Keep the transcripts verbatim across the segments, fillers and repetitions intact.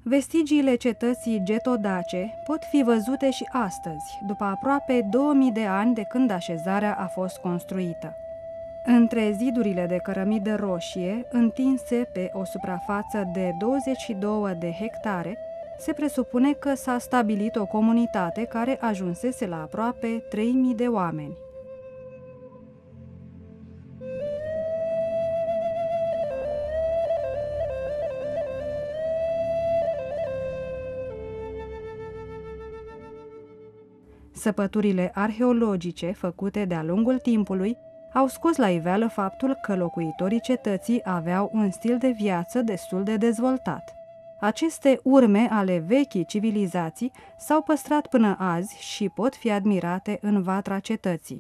Vestigiile cetății Getodace pot fi văzute și astăzi, după aproape două mii de ani de când așezarea a fost construită. Între zidurile de cărămidă roșie, întinse pe o suprafață de douăzeci și două de hectare, se presupune că s-a stabilit o comunitate care ajunsese la aproape trei mii de oameni. Săpăturile arheologice făcute de-a lungul timpului au scos la iveală faptul că locuitorii cetății aveau un stil de viață destul de dezvoltat. Aceste urme ale vechii civilizații s-au păstrat până azi și pot fi admirate în vatra cetății.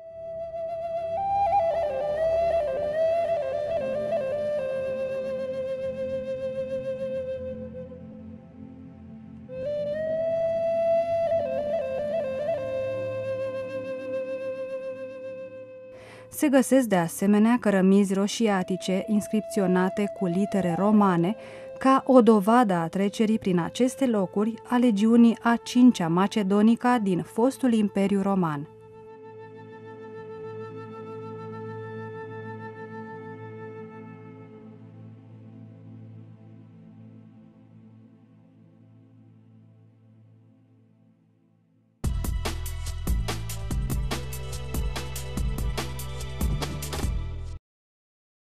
Se găsesc de asemenea cărămizi roșiatice inscripționate cu litere romane, ca o dovadă a trecerii prin aceste locuri a legiunii a cincea macedonica din fostul Imperiu Roman.